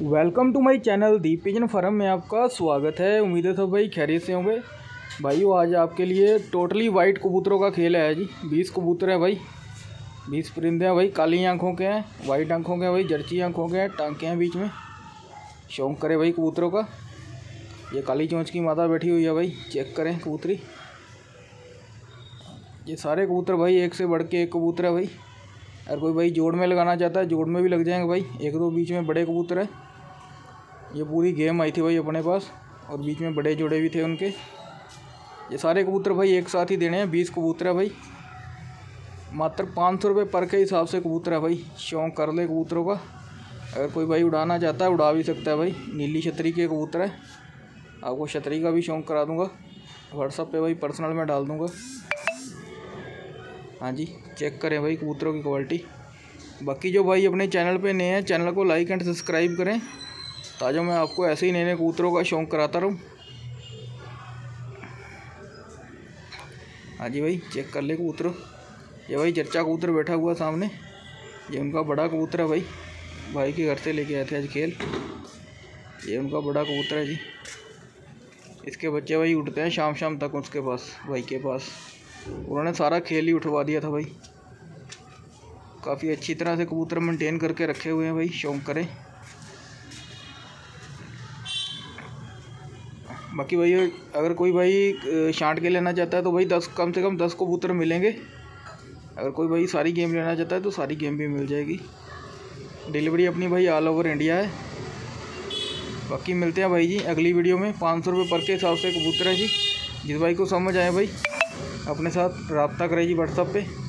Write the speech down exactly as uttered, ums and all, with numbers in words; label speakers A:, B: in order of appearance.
A: Welcome to my channel the pigeon farm में आपका स्वागत है। उम्मीद है सब भाई खैरियत से होंगे। भाइयों आज आपके लिए टोटली वाइट कबूतरों का खेल है जी। बीस कबूतर हैं भाई, बीस परिंदे हैं भाई। काली आंखों के हैं, वाइट आंखों के हैं भाई, जर्ची आंखों के हैं, टांके हैं बीच में। शौक करे भाई कबूतरों का। ये काली चोंच की माता बैठी हुई है भाई, चेक करें कबूतरी। ये सारे कबूतर भाई एक से बढ़ के एक कबूतर है भाई। अगर कोई भाई जोड़ में लगाना चाहता है जोड़ में भी लग जाएंगे भाई। एक दो बीच में बड़े कबूतर है। ये पूरी गेम आई थी भाई अपने पास और बीच में बड़े जोड़े भी थे उनके। ये सारे कबूतर भाई एक साथ ही देने हैं। बीस कबूतर है भाई, मात्र पाँच सौ रुपये पर के हिसाब से कबूतर है भाई। शौक कर ले कबूतरों का। अगर कोई भाई उड़ाना चाहता है उड़ा भी सकता है भाई। नीली छतरी के कबूतर है, आपको छतरी का भी शौक करा दूंगा। व्हाट्सअप पे भाई पर्सनल में डाल दूंगा। हाँ जी, चेक करें भाई कबूतरों की क्वालिटी। बाकी जो भाई अपने चैनल पे नए हैं चैनल को लाइक एंड सब्सक्राइब करें, ताजा मैं आपको ऐसे ही नए नए कबूतरों का शौक कराता रहूँ। हाँ जी भाई, चेक कर ले कबूतरों। ये भाई चर्चा कबूतर बैठा हुआ सामने, ये उनका बड़ा कबूतर है भाई। भाई के घर से लेके आए थे आज खेल। ये उनका बड़ा कबूतर है जी। इसके बच्चे भाई उठते हैं शाम शाम तक उसके पास, भाई के पास। उन्होंने सारा खेल ही उठवा दिया था भाई। काफ़ी अच्छी तरह से कबूतर मेंटेन करके रखे हुए हैं भाई। शौक करें। बाकी भाई अगर कोई भाई छांट के लेना चाहता है तो भाई दस कम से कम दस कबूतर मिलेंगे। अगर कोई भाई सारी गेम लेना चाहता है तो सारी गेम भी मिल जाएगी। डिलीवरी अपनी भाई ऑल ओवर इंडिया है। बाकी मिलते हैं भाई जी अगली वीडियो में। पाँच सौ रुपये पर के हिसाब से कबूतर है जी। जिस भाई को समझ आए भाई अपने साथ रब्ता करें जी व्हाट्सअप पे।